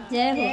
जय हो।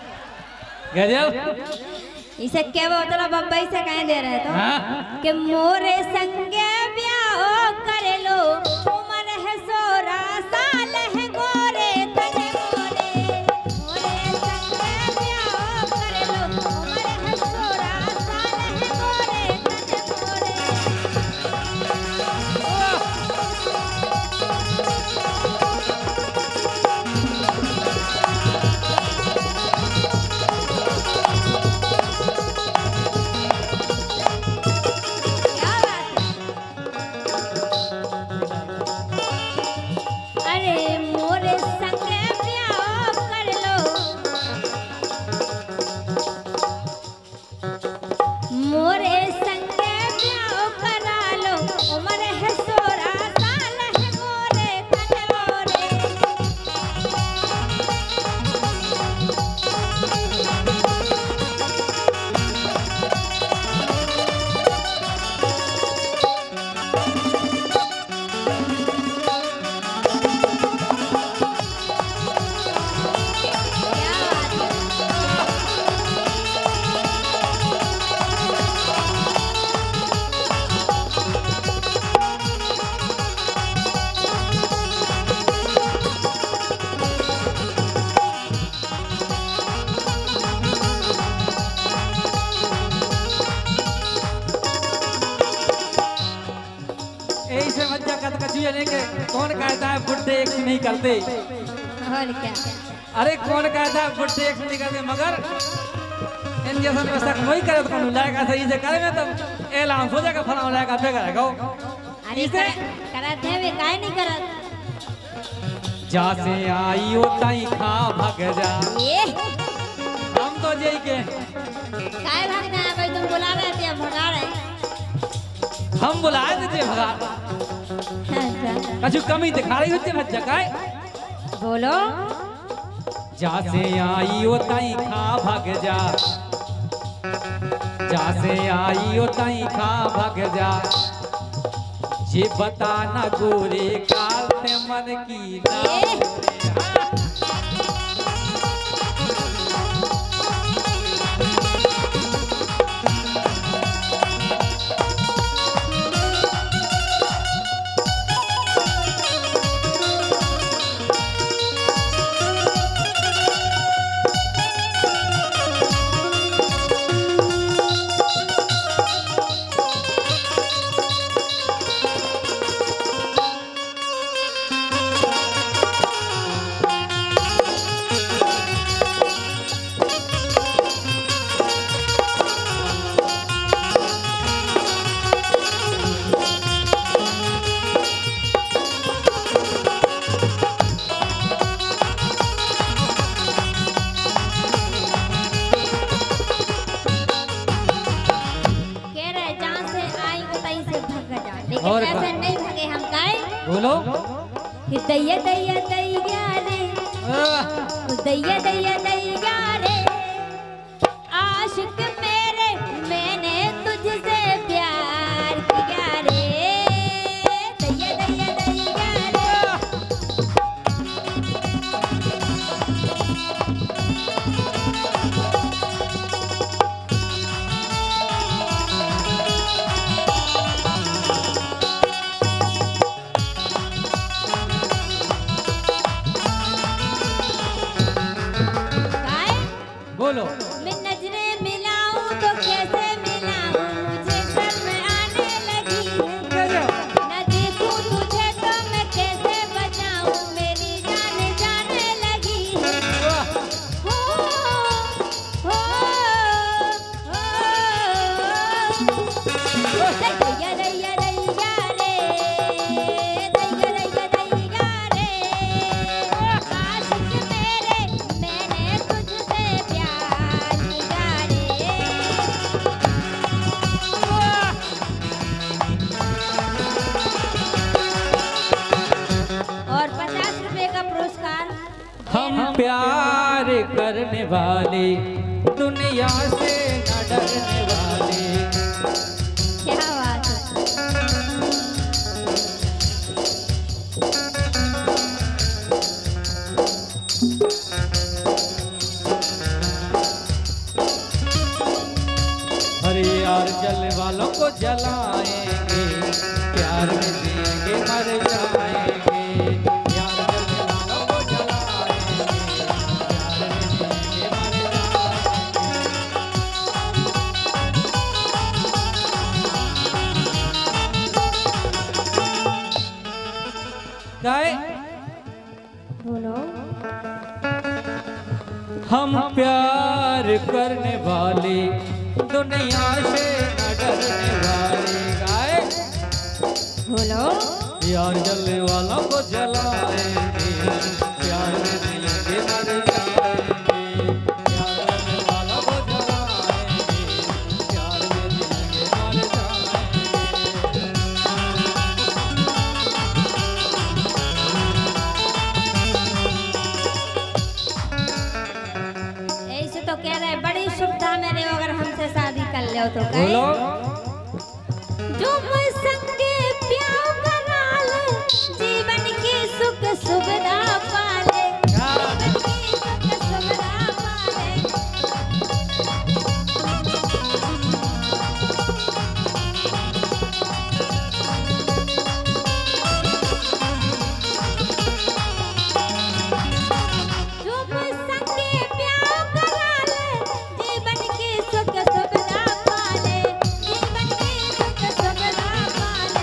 गजब। इसे क्या बोतला बम्बई से कहीं दे रहे तो कि मोरे संगे ब्याह कर लो उम्र है 16 साल है गोरे तने मोरे मोरे संगे ब्याह कर लो उम्र है 16 साल है गोरे कौन कहता है बुढ़े एक नहीं करते? और क्या? अरे कौन कहता है बुढ़े एक नहीं करते? मगर इन जैसा व्यवस्था कोई करे तो कौन लाएगा? सही से करे में तो ऐलान हो जाएगा फलाना लाएगा पे करेगा। अरे करत है वे काहे नहीं करत? जा से आई होता ही खा भाग जा। ये हम तो जई के काहे भागना है भाई? तुम बुला रहे थे भगा रहे। हम बुलाए थे भगा। कछु कमी दिखा रही होती बच्चा काय? बोलो। जा से आई होता ही खा भाग जा। जा से आई होता ही खा भाग जा। ये बताना गोरे काल ते मन की ना और ऐसे नहीं भागे हम काहे? बोलो। कि दैया दैया दैया रे दैया दैया दैया रे आशिक मेरे मैंने तुझसे प्यार किया रे दैया दैया दैया रे। बोलो। मैं नजरें मिलाऊं तो कैसे मिलाऊं? मुझे शर्म आने लगी है। न देखूं तुझे तो मैं कैसे बचाऊं? मेरी जान जाने लगी है। हो हो दैया दैया दैया रे दैया दैया दैया रे आशिक मेरे मैंने तुझसे प्यार किया रे। और 50 रुपए का पुरस्कार। हम प्यार करने वाले दुनिया से न डरने वाले। क्या बात है? को जलाएंगे, प्यार में जिएंगे मर जाएंगे। प्यार जलने वालों को जलाएंगे, प्यार में जिएंगे मर जाएंगे। गाए बोलो। हम प्यार करने वाले दुनिया से न डरने वाले। गाए बोलो। प्यार जलने वालों को जलाएंगे, प्यार में जिएंगे मर जाएंगे। प्यार जलने वालों को जलाएंगे, प्यार में जिएंगे मर जाएंगे। ऐसे तो कह रहे बड़ी सुविधा मेरे अगर हमसे शादी कर ले तो बोलो। जो संगे प्यार करा ले, जीवन की सुख सुविधा पाले, जीवन की सुख सुविधा पाले। जो संगे प्यार करा ले, जीवन की सुख सुविधा पाले, जीवन की सुख सुविधा पाले।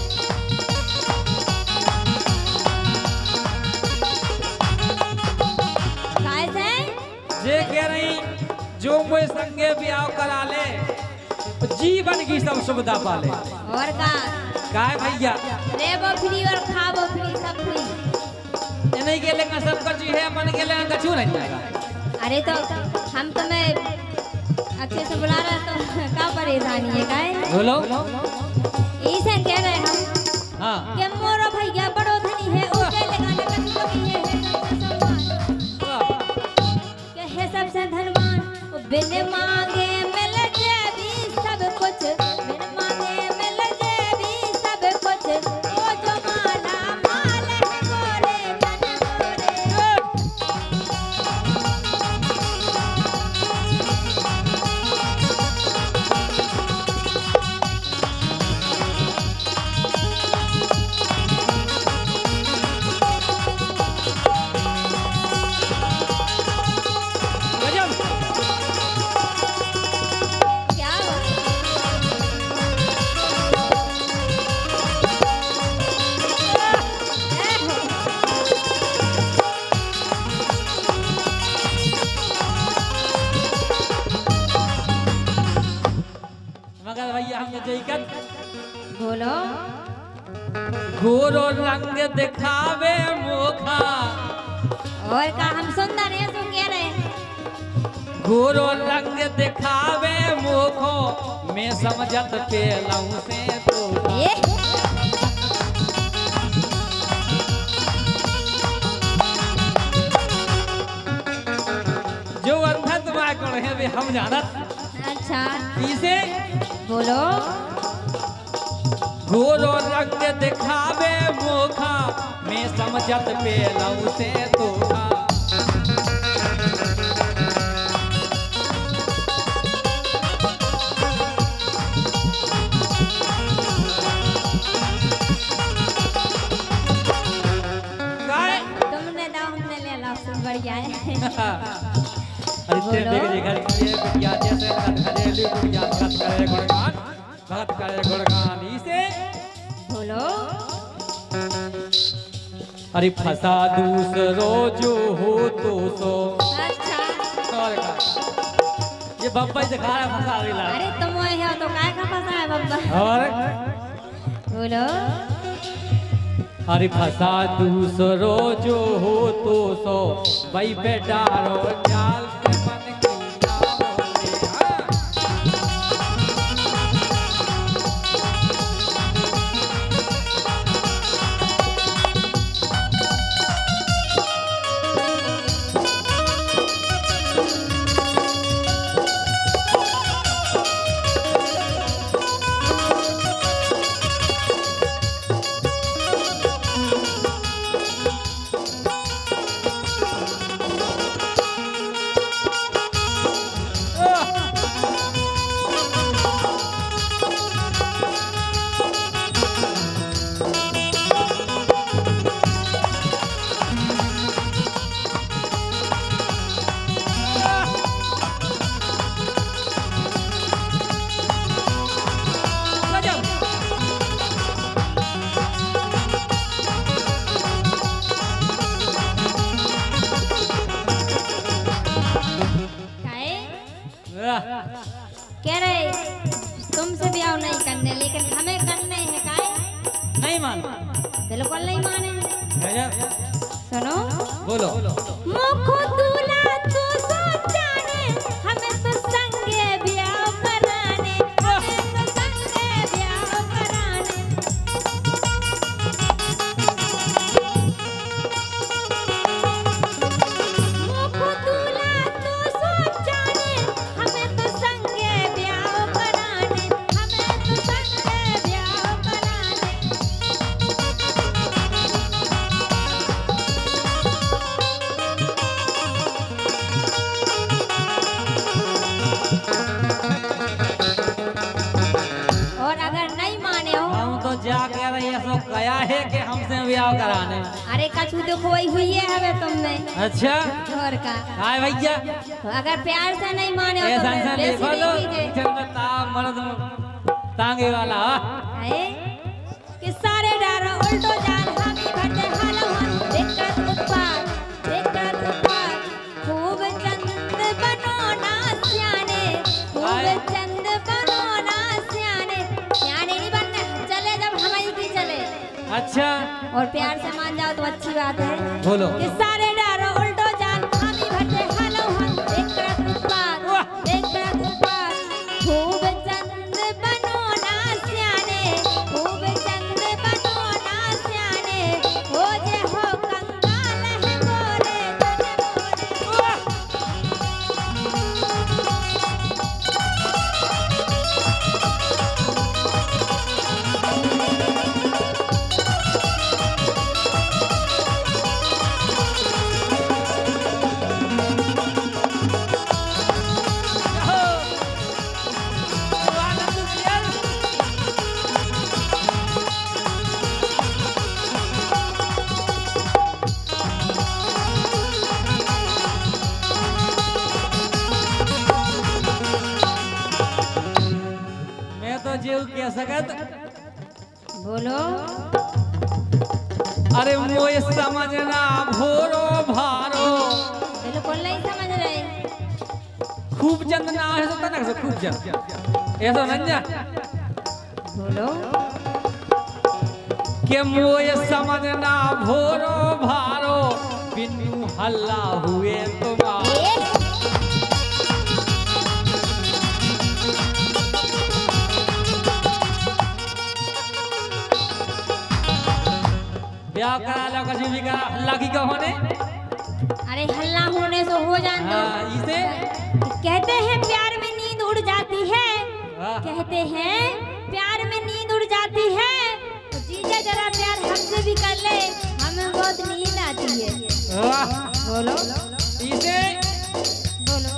कैसे? जे कह रही जो मुझे संगे ब्याह करा ले, जीवन की सब सुविधा पाले। और का गाय भैया रेबो फ्री और खाबो फ्री, सब फ्री। नहीं के लेंगे सब कुछ है, मन के लेंगे कछु नहीं जाएगा। अरे तो हम तुम्हें अच्छे से बुला रहे तो क्या परेशानी है गाय? बोलो। इसे कह रहे हम हाँ कि मोरो भैया बड़ो धनी है, उसे लगाने का कमी है के है सबसे धनवान। वो बिन मांगे मिल जाए भी सब कुछ, बिन मांगे मिल जाए भी सब कुछ। वो जो माला माल है गोरे तन गोरे। गजब। क्या बात मगर भैया हम जयकत बोलो। गोरो रंग दिखावे मोखा, और का हम सुंदर है तो कह रहे गोरो रंग दिखावे मोखो, मैं समझत पेलऊ से तो। ये जो अंधा तुम्हारे कौन है वे हम जानत। अच्छा इसे बोलो। गोरो रंग दिखावे मोखा, मैं समझत पेलऊ से तो। गाय तुमने दाव हमने ले ला, सब बढ़िया है। अरे तेरे देख घर की ये बिटिया जैसे घरेलू बिटिया भगत करे गुणगान, भगत करे गुणगान। इसे बोलो। अरे फसा दूसरो जो हो तो सो। अच्छा और का ये बब्बई से खा रहा फसा दिला। अरे तुम वही हो तो काय का फंसा है बब्बा? और बोलो। अरे फसा दूसरो जो हो तो सो, भाई पे डारो जाल से मन की ना होले। हाँ। बोलो। मुख दूल्हा तू सोच जाने हमें तो संगे ब्याह कराने, हमें तो संगे ब्याह कराने। मुख दूल्हा तू सोच जाने हमें तो संगे ब्याह कराने, हमें तो संगे ब्याह कराने। और अगर नहीं माने हो, हम तो जाके रही सो कया है कि हमसे ब्याह कराने। अरे कछु तो खोई हुई है हमें तुमने अच्छा और का। हाय भैया तो अगर प्यार से नहीं माने हो तो ऐसा फिर देखो बेसी लो नहीं कीजिए। किचन में मर्द तांगे वाला है कि सारे डारो उल्टो जान हामी भटे हालो हम दिक्कत उत्पाद खूब चंद बनो ना सियाने, खूब चंद बनो ना सियाने। सियाने नहीं बनने चले जब हमारी की चले, अच्छा और प्यार से मान जाओ तो अच्छी बात है। बोलो। कि सारे डारो उल्टो जान हामी भटे हालो हम दिक्कत उत्पाद खूब चंद बनो ना सियाने, खूब चंद बनो ना सियाने। हो जे हो कंगाल है गोरे तने मोरे। मैं तो जीव कह सकत बोलो। अरे मोए समझना भोरो भारो बिल्कुल नहीं समझ रहे। खूब चंद ना है तो तनक से खूब चंद ऐसा नंजा बोलो। के मोए समझना भोरो भारो बिनु हल्ला हुए तुम्हारे। ब्याह करा लो कभी भी करा हल्ला की क्यों होने। अरे हल्ला होने से हो जान दो। हाँ, इसे कहते हैं प्यार में नींद उड़ जाती है, वाह। कहते हैं प्यार में नींद उड़ जाती है। तो जीजा जरा प्यार हमसे भी कर ले, हमें बहुत नींद आती है। वाह। बोलो इसे बोलो।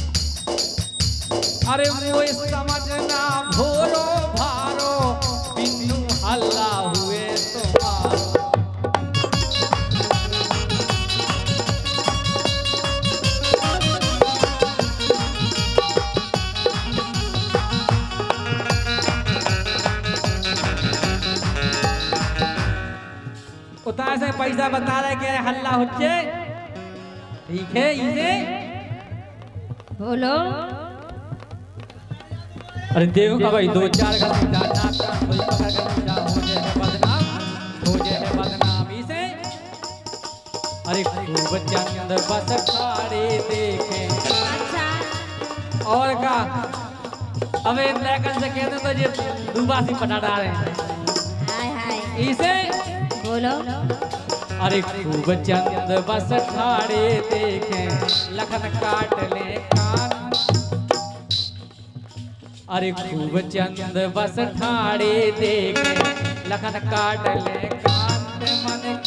अरे वो समझना भोरो भारो बिनु हल्ला हुए तुम्हारो। उतार से पैसा बता रहे कि हल्ला होचे ठीक है इसे बोलो। अरे देव का भाई 2-4 का जाना कोई पकड़ कर जा हो जाए बदनाम इसे। अरे खूब चंद बस खाड़े देखे अच्छा और का अबे लेकर से कहते तो ये दुबासी पटा रहे हैं हाय हाय। इसे बोलो। अरे खूब चंद बस ठाड़े देखे लखन काट ले कान। अरे खूब चंद बस ठाड़े देखे लखन काट ले कान। मन